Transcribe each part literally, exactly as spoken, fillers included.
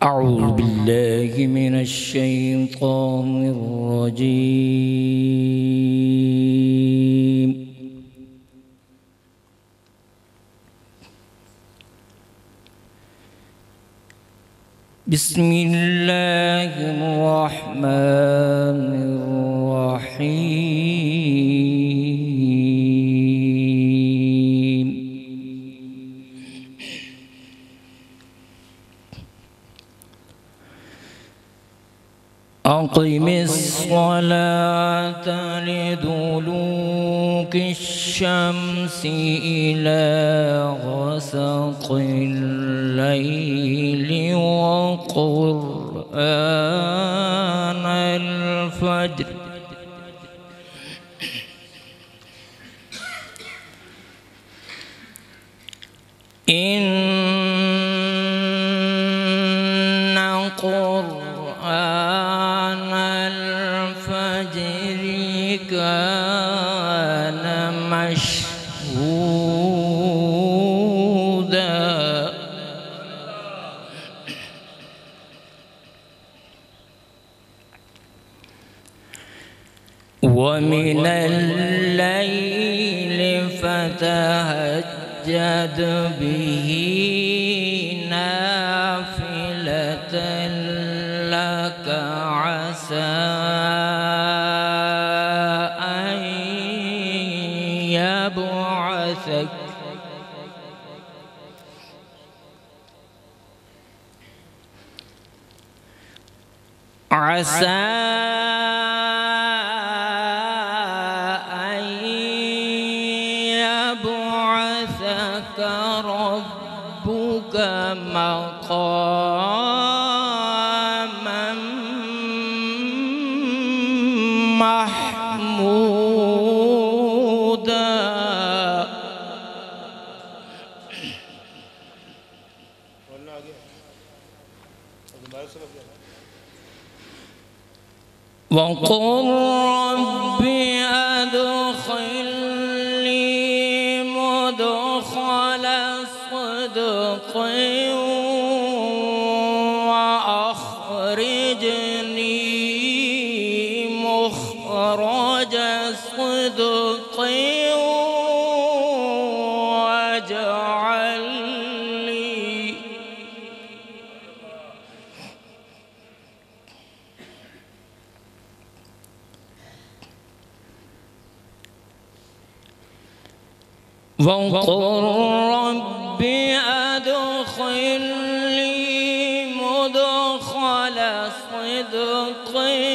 أعوذ بالله من الشيطان الرجيم. بسم الله الرحمن الرحيم. أقم الصلاة لدلوك الشمس إلى غسق الليل وقرآن الفجر إن قرآن الفجر كان مشهودا ومن الليل فتهجد به نافلة لك عسى أن يبعثك عسى أن يبعثك ربك مقاما محمودا وقل رب أدخلني مدخل صدق وأخرجني مخرج صدق واجعل لي وقل رب أدخلني مدخل صدق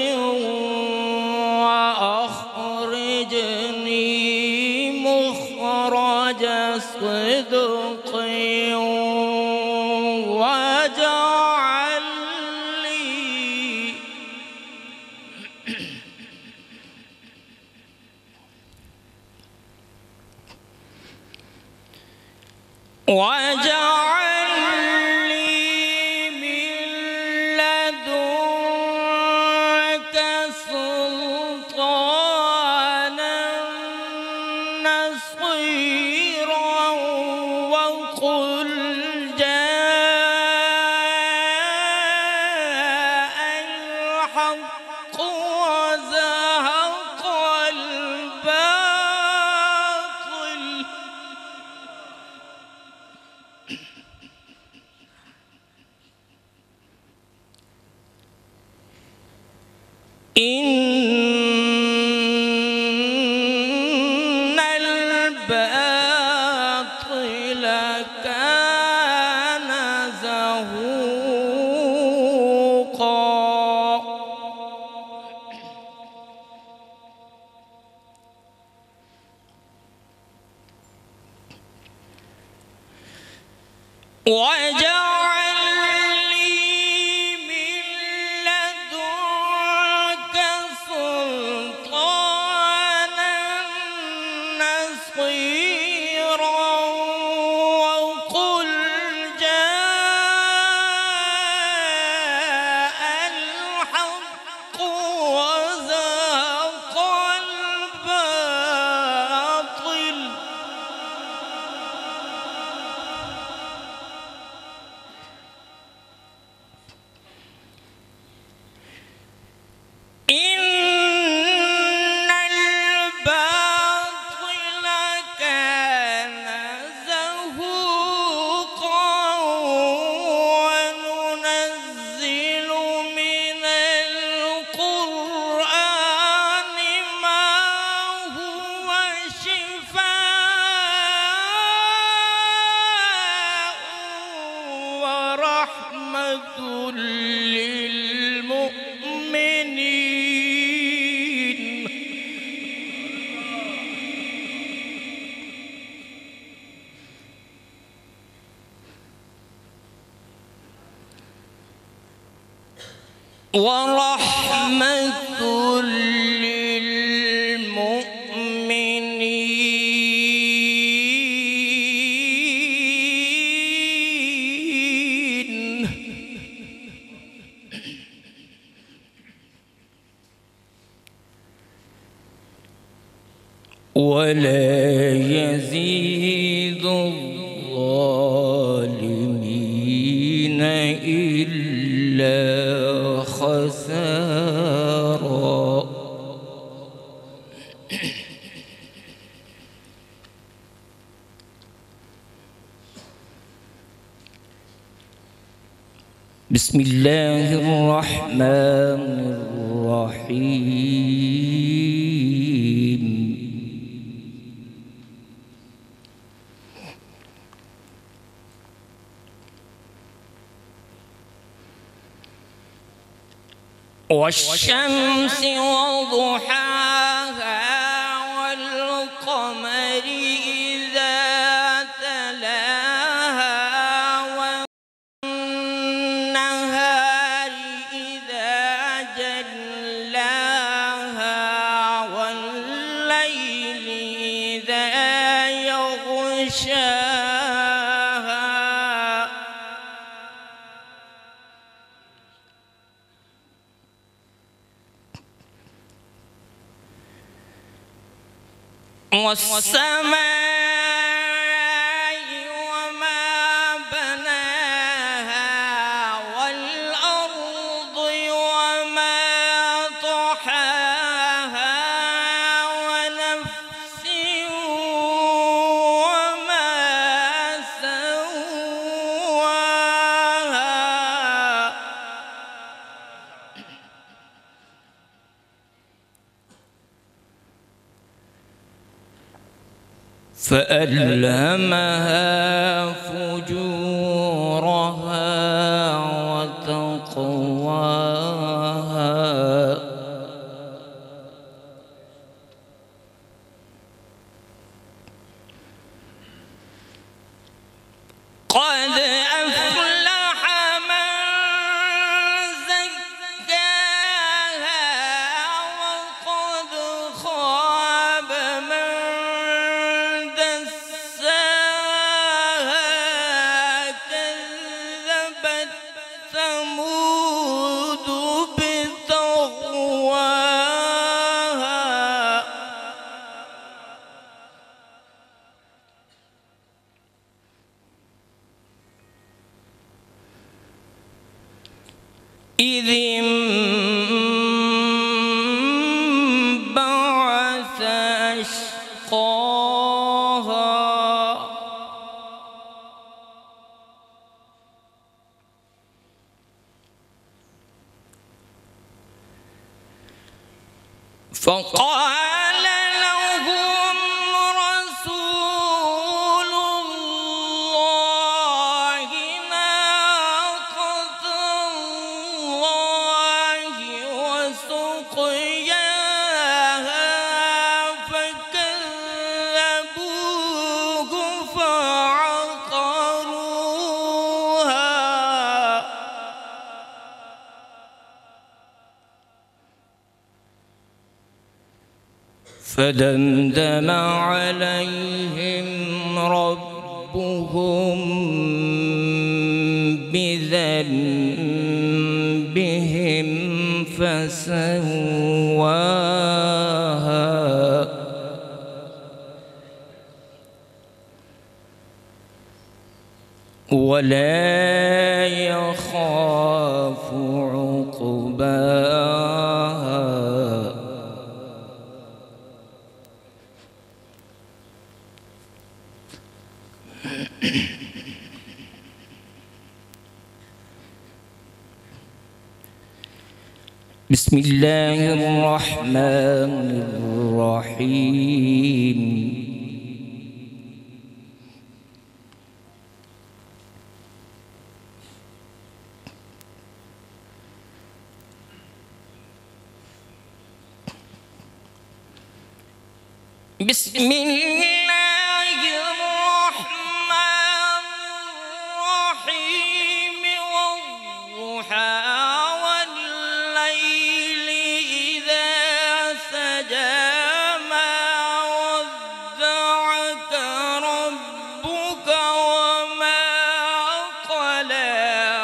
وأخرجني مخرج صدق واجعل لي واجعل لي من لدنك سلطانا نصيرا وقل جاء الحق وزهق الباطل إن الباطل كان زهوقا وجعل لي من لدنك سلطانا نصيرا وقل جاء الحق وزهق الباطل للمؤمنين ورحمة للمؤمنين ولا يزيد الظالمين إلا خسارا. بسم الله الرحمن الرحيم. والشمس وضحاها والقمر إذا تلاها والنهار إذا جلاها والليل إذا يغشاها والسماء وما بناها والأرض وما طحاها ونفس وما سواها فألهمها فجورها وتقواها قد أفلح من زكاها وقد خاب من كذبت ثمود بطغواها إذ انبعث أشقاها فقال لهم رسول الله ناقة الله وسقياها فكذبوه فعقروها فدمدم عليهم ربهم بذنبهم فسواها ولا يخاف عقباها. بسم الله الرحمن الرحيم. بسم الله الرحمن الرحيم والضحى والليل إذا سجى ما ودعك ربك وما قلى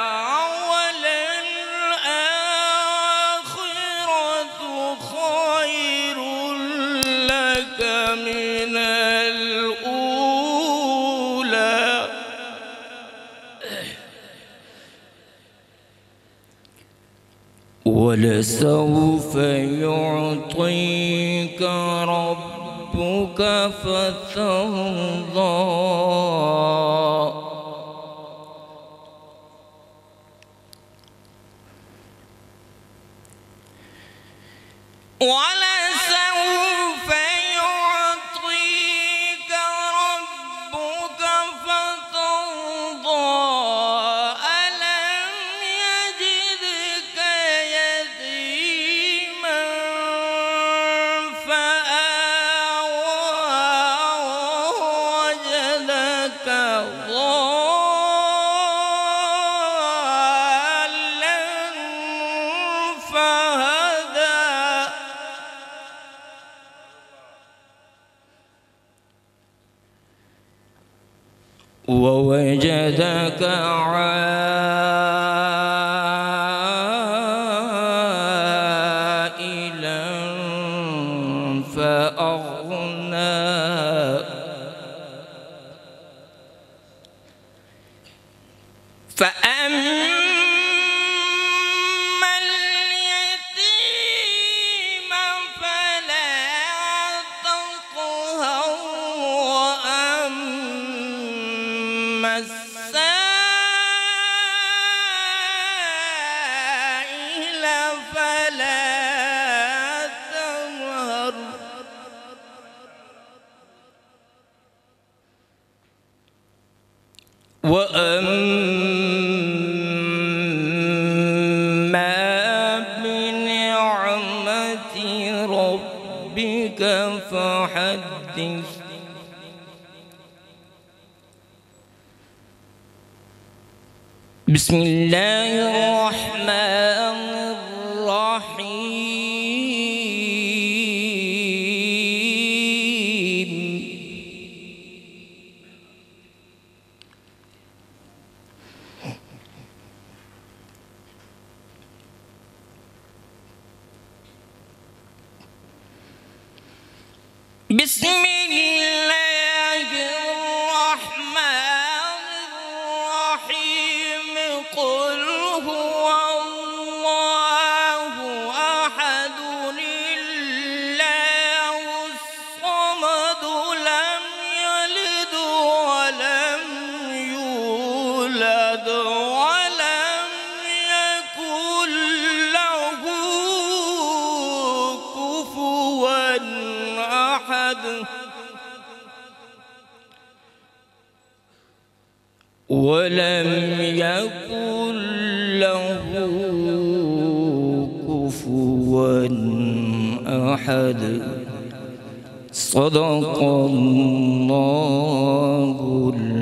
وللآخرة خير لك من الأولى ولسوف يعطيك ربك فترضى ولسوف يعطيك ربك فترضى ألم يجدك يتيما فآوى ووجدك ضالا فهدى ووجدك عائلا فأغنى فأما اليتيم فلا تقهر وأما السائل فلا تنهر وأما بنعمة ربك فحدث بسم الله الرحمن الرحيم بسم الله الرحمن الرحيم قل هو الله أحد الله الصمد لم يلد ولم يولد ولم يكن له كفوا أحد ولم يكن له كفوا أحد صدق الله